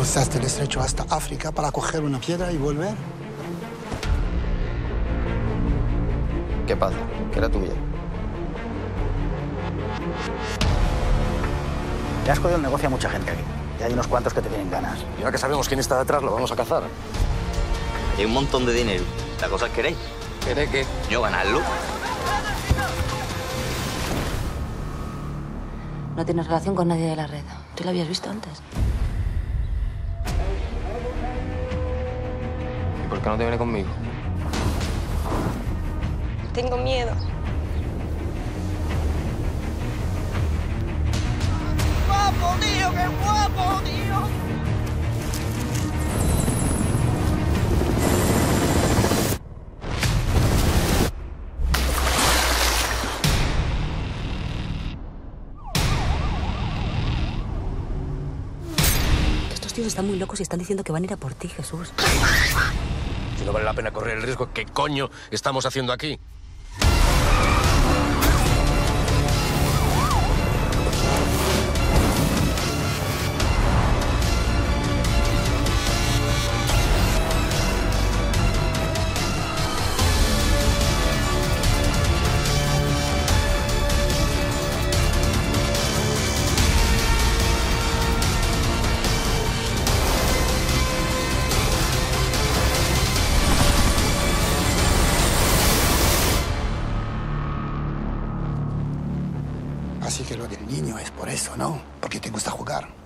Cruzaste el estrecho hasta África para coger una piedra y volver. ¿Qué pasa? ¿Que era tuya? Le has jodido el negocio a mucha gente aquí. Y hay unos cuantos que te tienen ganas. Y ahora que sabemos quién está detrás, lo vamos a cazar. Hay un montón de dinero. La cosa es queréis. ¿Queréis qué? Yo ganarlo. No tienes relación con nadie de la red. ¿Tú la habías visto antes? ¿Y por qué no te viene conmigo? Tengo miedo. ¡Guapo, tío! ¡Qué guapo, tío! Estos tíos están muy locos y están diciendo que van a ir a por ti, Jesús. Si no vale la pena correr el riesgo, ¿qué coño estamos haciendo aquí? Así que lo del niño es por eso, ¿no? Porque te gusta jugar.